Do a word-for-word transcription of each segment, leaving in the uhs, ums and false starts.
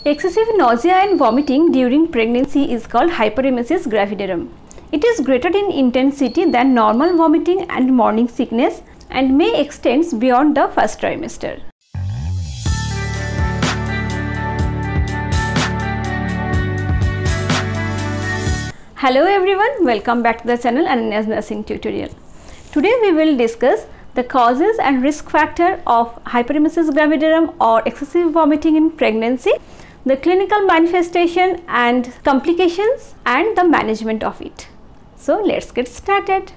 Excessive nausea and vomiting during pregnancy is called hyperemesis gravidarum. It is greater in intensity than normal vomiting and morning sickness and may extend beyond the first trimester. Hello everyone, welcome back to the channel Ananya's Nursing Tutorial. Today we will discuss the causes and risk factor of hyperemesis gravidarum or excessive vomiting in pregnancy, the clinical manifestation and complications, and the management of it. So let's get started.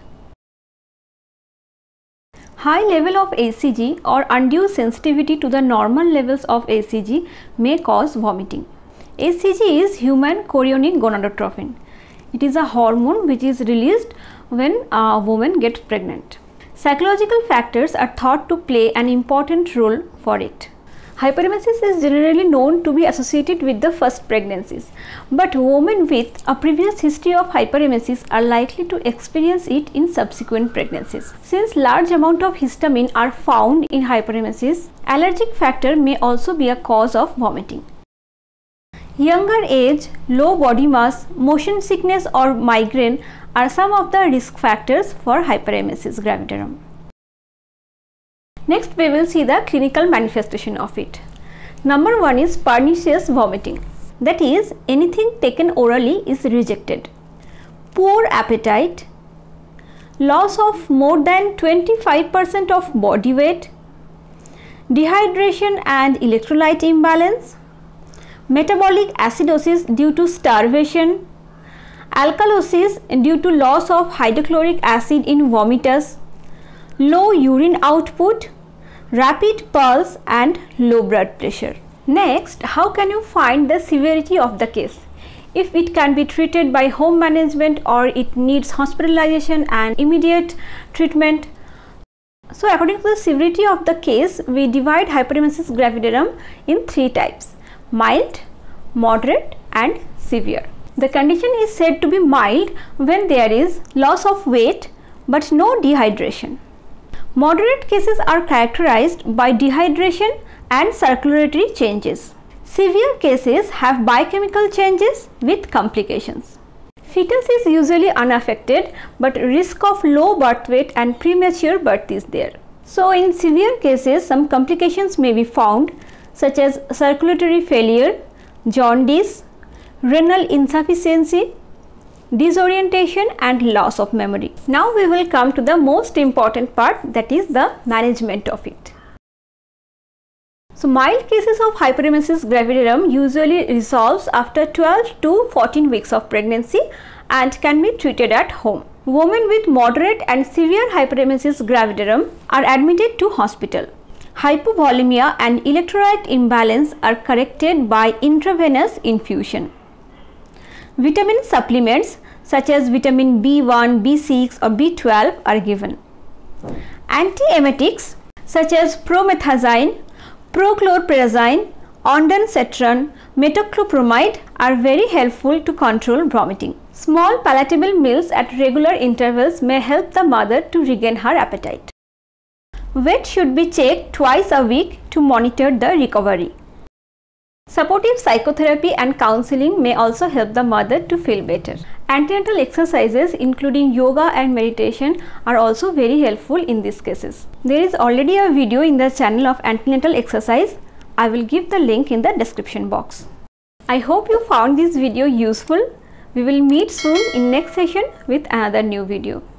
High level of A C G or undue sensitivity to the normal levels of A C G may cause vomiting. A C G is human chorionic gonadotropin. It is a hormone which is released when a woman gets pregnant. Psychological factors are thought to play an important role for it. Hyperemesis is generally known to be associated with the first pregnancies, but women with a previous history of hyperemesis are likely to experience it in subsequent pregnancies. Since large amount of histamine are found in hyperemesis, allergic factor may also be a cause of vomiting. Younger age, low body mass, motion sickness or migraine are some of the risk factors for hyperemesis gravidarum. Next we will see the clinical manifestation of it. Number one is pernicious vomiting. That is, anything taken orally is rejected. Poor appetite, loss of more than twenty-five percent of body weight, dehydration and electrolyte imbalance, metabolic acidosis due to starvation, alkalosis due to loss of hydrochloric acid in vomitus, low urine output, rapid pulse and low blood pressure. Next, how can you find the severity of the case? If it can be treated by home management or it needs hospitalization and immediate treatment. So according to the severity of the case, we divide hyperemesis gravidarum in three types: mild, moderate and severe. The condition is said to be mild when there is loss of weight but no dehydration. Moderate cases are characterized by dehydration and circulatory changes. Severe cases have biochemical changes with complications. Fetus is usually unaffected, but risk of low birth weight and premature birth is there. So in severe cases, some complications may be found, such as circulatory failure, jaundice, renal insufficiency, disorientation and loss of memory. Now we will come to the most important part, that is the management of it. So mild cases of hyperemesis gravidarum usually resolves after twelve to fourteen weeks of pregnancy and can be treated at home. Women with moderate and severe hyperemesis gravidarum are admitted to hospital. Hypovolemia and electrolyte imbalance are corrected by intravenous infusion. Vitamin supplements such as vitamin B one, B six or B twelve are given. Antiemetics such as promethazine, prochlorperazine, ondansetron, metoclopramide are very helpful to control vomiting. Small palatable meals at regular intervals may help the mother to regain her appetite. Weight should be checked twice a week to monitor the recovery. Supportive psychotherapy and counseling may also help the mother to feel better. Antenatal exercises including yoga and meditation are also very helpful in these cases. There is already a video in the channel of antenatal exercise. I will give the link in the description box. I hope you found this video useful. We will meet soon in next session with another new video.